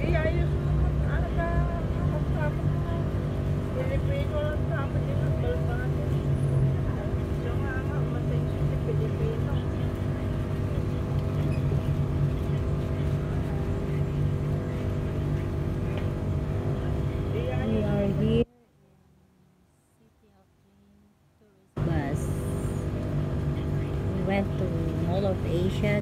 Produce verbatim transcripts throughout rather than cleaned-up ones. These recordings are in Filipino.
Di ayos naman. Ano ka? Kapag-kapag mo. Pilipino lang tama din ang balbate. Siya nga nga, masensya si Pilipino. Di We ayos. are here in City of Dreams tourist bus. We went to Mall of Asia,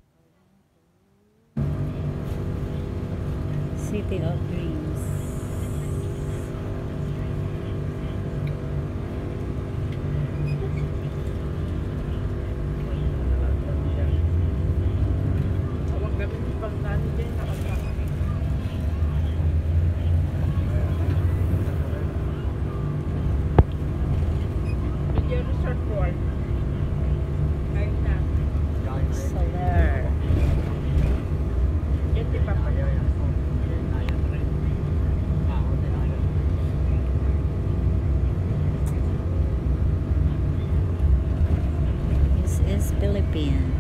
City of Dreams. Huwag namin ibang natin dyan. Nakasama. Video resort world. Ayun na. So there. Yan di pa pa. This is Philippines.